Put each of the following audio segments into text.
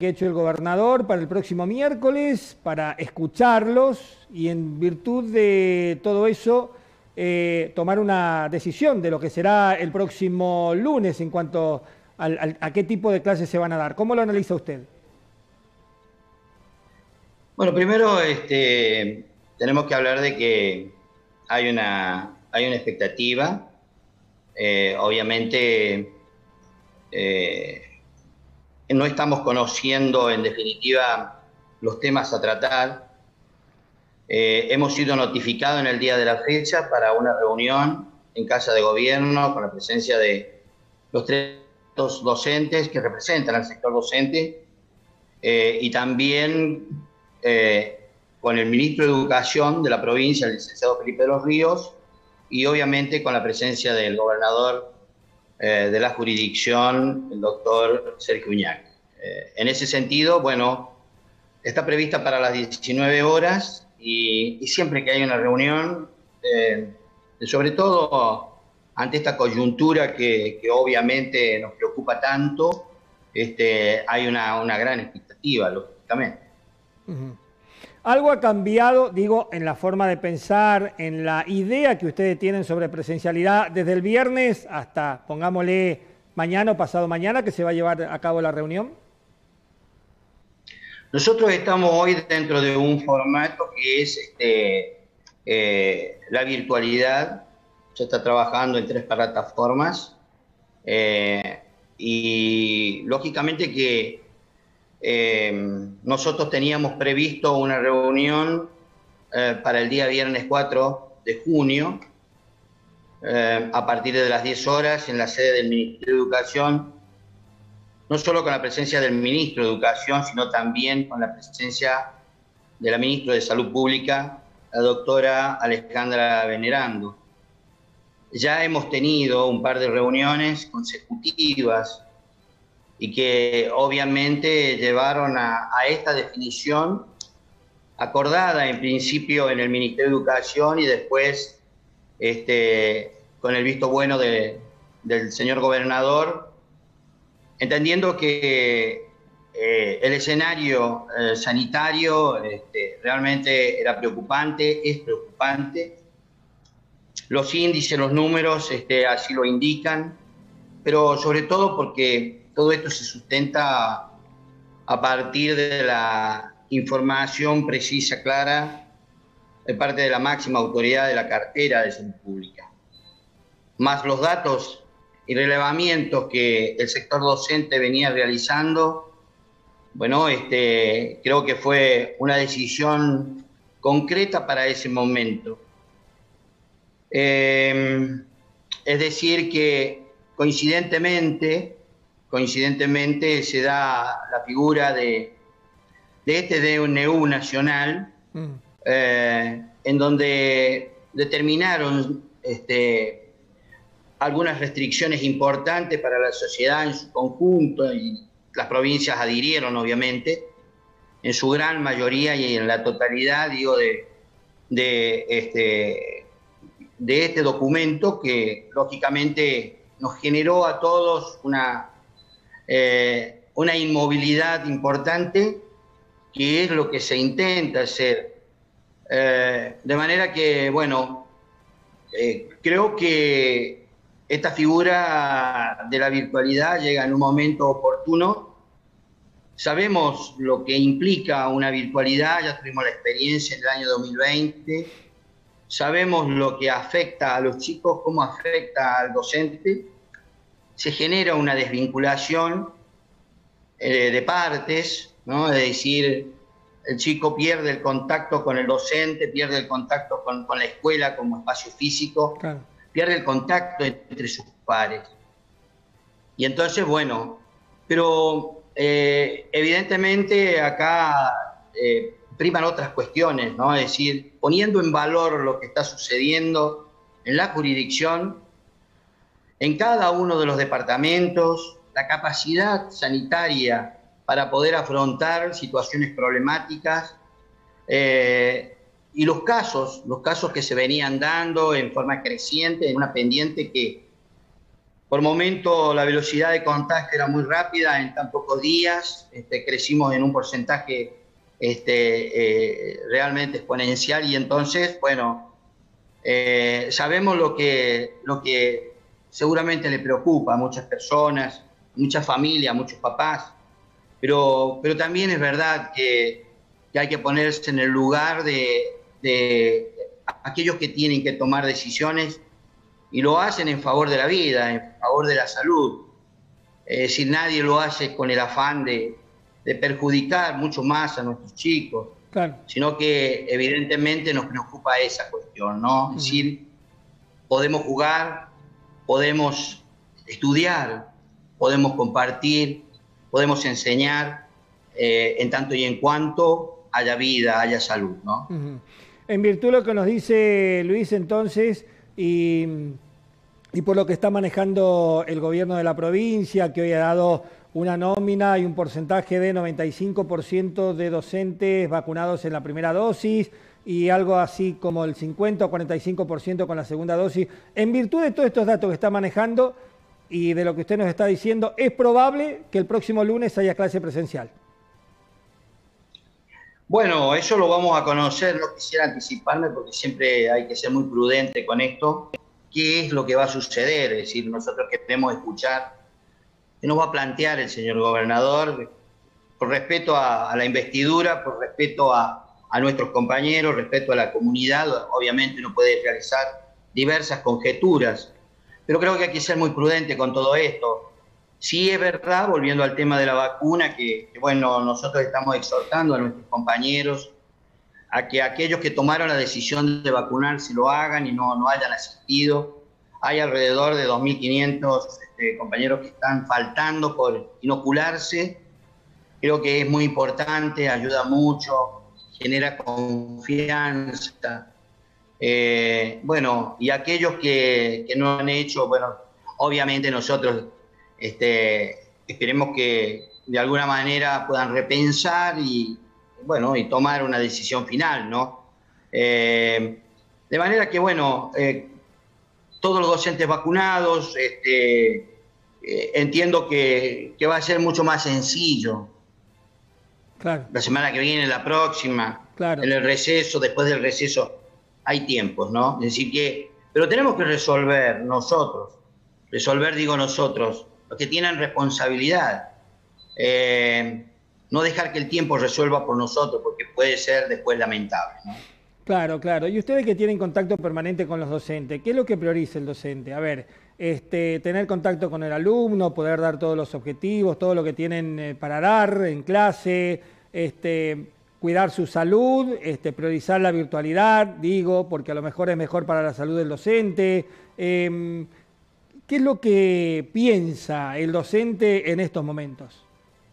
que ha hecho el gobernador para el próximo miércoles, para escucharlos y en virtud de todo eso tomar una decisión de lo que será el próximo lunes en cuanto a qué tipo de clases se van a dar. ¿Cómo lo analiza usted? Bueno, primero tenemos que hablar de que hay una expectativa. Obviamente no estamos conociendo en definitiva los temas a tratar. Hemos sido notificados en el día de la fecha para una reunión en Casa de Gobierno con la presencia de los tres docentes que representan al sector docente y también con el ministro de Educación de la provincia, el licenciado Felipe de los Ríos, y obviamente con la presencia del gobernador de la jurisdicción, el doctor Sergio Uñac. En ese sentido, bueno, está prevista para las 19 horas y siempre que hay una reunión, sobre todo ante esta coyuntura que obviamente nos preocupa tanto, hay una gran expectativa, lógicamente. Uh-huh. ¿Algo ha cambiado, digo, en la forma de pensar, en la idea que ustedes tienen sobre presencialidad desde el viernes hasta, pongámosle, mañana o pasado mañana, que se va a llevar a cabo la reunión? Nosotros estamos hoy dentro de un formato que es la virtualidad. Se está trabajando en 3 plataformas y lógicamente que nosotros teníamos previsto una reunión para el día viernes 4 de junio a partir de las 10 horas en la sede del Ministerio de Educación, no solo con la presencia del Ministro de Educación, sino también con la presencia de la Ministra de Salud Pública, la doctora Alejandra Venerando. Ya hemos tenido un par de reuniones consecutivas y que obviamente llevaron a esta definición acordada en principio en el Ministerio de Educación y después con el visto bueno del señor gobernador, entendiendo que el escenario sanitario realmente era preocupante, es preocupante. Los índices, los números así lo indican, pero sobre todo porque todo esto se sustenta a partir de la información precisa, clara, de parte de la máxima autoridad de la cartera de salud pública, más los datos y relevamientos que el sector docente venía realizando. Bueno, creo que fue una decisión concreta para ese momento. Es decir, que coincidentemente se da la figura de este DNU nacional, en donde determinaron algunas restricciones importantes para la sociedad en su conjunto, y las provincias adhirieron, obviamente, en su gran mayoría y en la totalidad, digo, de este documento que, lógicamente, nos generó a todos una inmovilidad importante, que es lo que se intenta hacer. De manera que, bueno, creo que esta figura de la virtualidad llega en un momento oportuno. Sabemos lo que implica una virtualidad, ya tuvimos la experiencia en el año 2020, sabemos lo que afecta a los chicos, cómo afecta al docente. Se genera una desvinculación de partes, ¿no? Es decir, el chico pierde el contacto con el docente, pierde el contacto con la escuela como espacio físico, claro, pierde el contacto entre sus pares. Y entonces, bueno, pero evidentemente acá priman otras cuestiones, ¿no? Es decir, poniendo en valor lo que está sucediendo en la jurisdicción, en cada uno de los departamentos, la capacidad sanitaria para poder afrontar situaciones problemáticas y los casos que se venían dando en forma creciente, en una pendiente que Por momento la velocidad de contagio era muy rápida, en tan pocos días crecimos en un porcentaje realmente exponencial y entonces, bueno, sabemos lo que seguramente le preocupa a muchas personas, muchas familias, muchos papás, pero también es verdad que hay que ponerse en el lugar de aquellos que tienen que tomar decisiones y lo hacen en favor de la vida, en favor de la salud. Es decir, nadie lo hace con el afán de perjudicar mucho más a nuestros chicos, Claro. sino que evidentemente nos preocupa esa cuestión, ¿no? Es decir, podemos jugar, podemos estudiar, podemos compartir, podemos enseñar, en tanto y en cuanto haya vida, haya salud, ¿no? En virtud de lo que nos dice Luis, entonces, y por lo que está manejando el gobierno de la provincia, que hoy ha dado una nómina y un porcentaje de 95% de docentes vacunados en la primera dosis y algo así como el 50 o 45% con la segunda dosis. En virtud de todos estos datos que está manejando y de lo que usted nos está diciendo, ¿es probable que el próximo lunes haya clase presencial? Bueno, eso lo vamos a conocer, no quisiera anticiparme porque siempre hay que ser muy prudente con esto. ¿Qué es lo que va a suceder? Es decir, nosotros queremos escuchar qué nos va a plantear el señor gobernador, por respeto a la investidura, por respeto a nuestros compañeros, respeto a la comunidad. Obviamente uno puede realizar diversas conjeturas, pero creo que hay que ser muy prudente con todo esto. Sí es verdad, volviendo al tema de la vacuna, que bueno, nosotros estamos exhortando a nuestros compañeros a que aquellos que tomaron la decisión de vacunarse lo hagan y no hayan asistido. Hay alrededor de 2.500 compañeros que están faltando por inocularse. Creo que es muy importante, ayuda mucho, genera confianza. Bueno, y aquellos que no han hecho, bueno, obviamente nosotros esperemos que de alguna manera puedan repensar y, bueno, y tomar una decisión final, ¿no? De manera que, bueno, todos los docentes vacunados, entiendo que va a ser mucho más sencillo. Claro. La semana que viene, la próxima, Claro. en el receso, después del receso, hay tiempos, ¿no? Es decir que, pero tenemos que resolver nosotros, digo nosotros, los que tienen responsabilidad. No dejar que el tiempo resuelva por nosotros, porque puede ser después lamentable, ¿no? Claro, claro. Y ustedes que tienen contacto permanente con los docentes, ¿qué es lo que prioriza el docente? A ver, tener contacto con el alumno, poder dar todos los objetivos, todo lo que tienen para dar en clase, cuidar su salud, priorizar la virtualidad, digo, porque a lo mejor es mejor para la salud del docente. ¿Qué es lo que piensa el docente en estos momentos?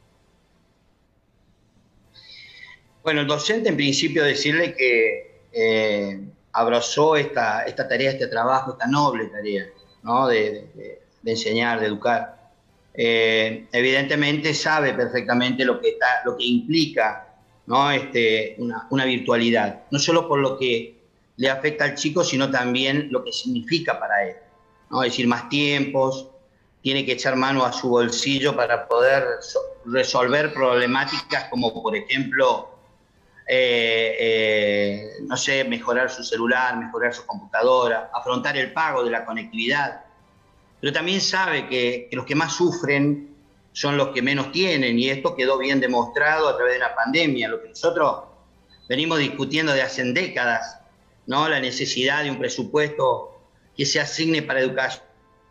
Bueno, el docente en principio decirle que abrazó esta tarea, este trabajo, esta noble tarea, ¿no? de enseñar, de educar. Evidentemente sabe perfectamente lo que implica, ¿no? una virtualidad, no solo por lo que le afecta al chico, sino también lo que significa para él, ¿no? Es decir, más tiempos, tiene que echar mano a su bolsillo para poder resolver problemáticas como, por ejemplo, no sé, mejorar su celular, mejorar su computadora, afrontar el pago de la conectividad. Pero también sabe que los que más sufren son los que menos tienen, y esto quedó bien demostrado a través de la pandemia, lo que nosotros venimos discutiendo de hace décadas, ¿no? La necesidad de un presupuesto que se asigne para educación.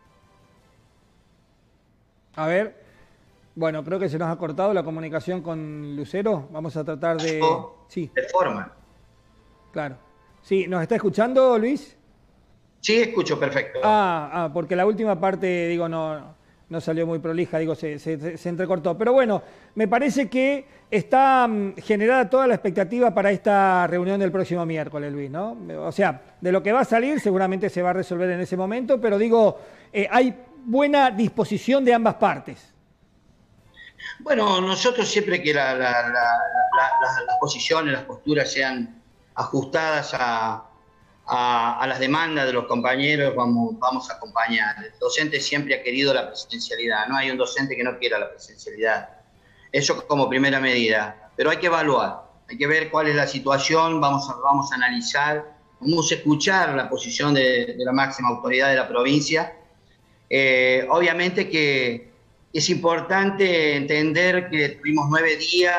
A ver, bueno, creo que se nos ha cortado la comunicación con Lucero. Vamos a tratar de... Sí. De forma. Claro. Sí, ¿nos está escuchando, Luis? Sí, escucho perfecto. Porque la última parte, digo, no salió muy prolija, digo, se entrecortó. Pero bueno, me parece que está generada toda la expectativa para esta reunión del próximo miércoles, Luis, ¿no? O sea, de lo que va a salir seguramente se va a resolver en ese momento, pero digo, hay buena disposición de ambas partes. Bueno, nosotros siempre que las posiciones, las posturas sean ajustadas a a las demandas de los compañeros, vamos a acompañar. El docente siempre ha querido la presencialidad, no hay un docente que no quiera la presencialidad. Eso como primera medida, pero hay que evaluar, hay que ver cuál es la situación, vamos a analizar, vamos a escuchar la posición de la máxima autoridad de la provincia. Obviamente que es importante entender que tuvimos 9 días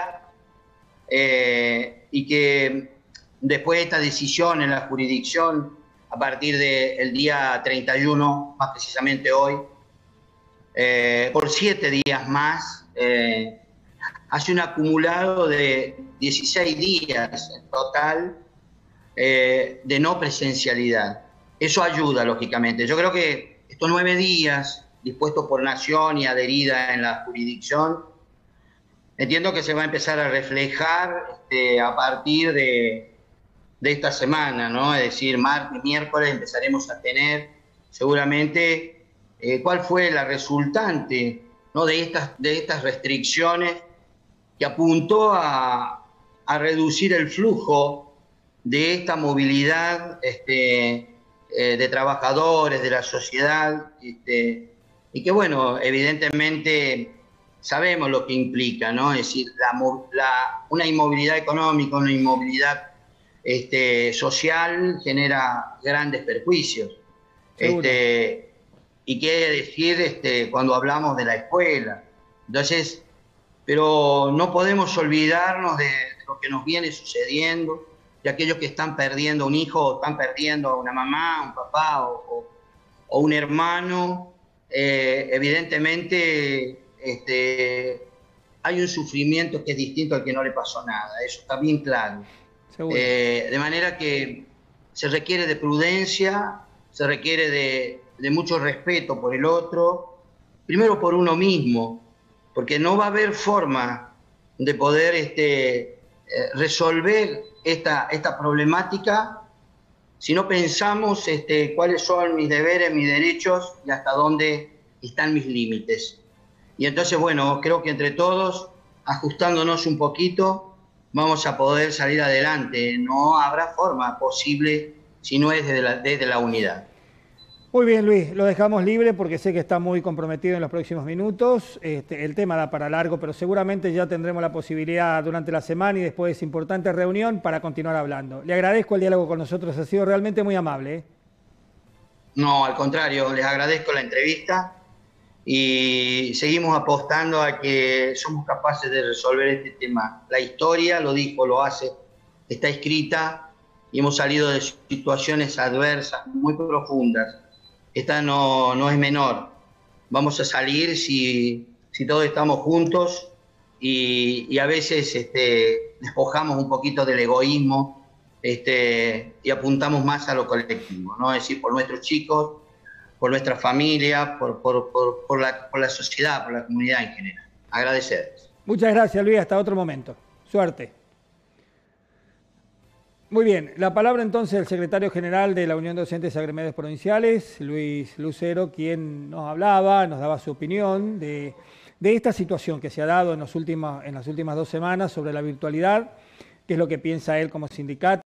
y que después de esta decisión en la jurisdicción, a partir del día 31, más precisamente hoy, por 7 días más, hace un acumulado de 16 días en total de no presencialidad. Eso ayuda, lógicamente. Yo creo que estos 9 días, dispuestos por Nación y adherida en la jurisdicción, entiendo que se va a empezar a reflejar a partir de esta semana, ¿no? Es decir, martes, miércoles empezaremos a tener seguramente cuál fue la resultante, ¿no? de estas restricciones que apuntó a reducir el flujo de esta movilidad de trabajadores, de la sociedad, y que, bueno, evidentemente sabemos lo que implica, ¿no? Es decir, una inmovilidad económica, una inmovilidad social genera grandes perjuicios. Y qué decir cuando hablamos de la escuela. Entonces, pero no podemos olvidarnos de lo que nos viene sucediendo, de aquellos que están perdiendo un hijo, están perdiendo a una mamá, un papá o un hermano. Evidentemente hay un sufrimiento que es distinto al que no le pasó nada, eso está bien claro. De manera que se requiere de prudencia, se requiere de mucho respeto por el otro, primero por uno mismo, porque no va a haber forma de poder resolver esta problemática si no pensamos cuáles son mis deberes, mis derechos y hasta dónde están mis límites. Y entonces, bueno, creo que entre todos, ajustándonos un poquito, vamos a poder salir adelante. No habrá forma posible si no es desde la unidad. Muy bien, Luis, lo dejamos libre porque sé que está muy comprometido en los próximos minutos. El tema da para largo, pero seguramente ya tendremos la posibilidad durante la semana y después de esa importante reunión para continuar hablando. Le agradezco el diálogo con nosotros, ha sido realmente muy amable. No, al contrario, les agradezco la entrevista y seguimos apostando a que somos capaces de resolver este tema. La historia lo dijo, lo hace, está escrita y hemos salido de situaciones adversas muy profundas. Esta no es menor. Vamos a salir si todos estamos juntos y a veces despojamos un poquito del egoísmo y apuntamos más a lo colectivo, ¿no? Es decir, por nuestros chicos, por nuestra familia, por la sociedad, por la comunidad en general. Agradecerles. Muchas gracias, Luis. Hasta otro momento. Suerte. Muy bien, la palabra entonces del secretario general de la Unión de Docentes Agremiados Provinciales, Luis Lucero, quien nos hablaba, nos daba su opinión de esta situación que se ha dado en las últimas 2 semanas sobre la virtualidad, qué es lo que piensa él como sindicato.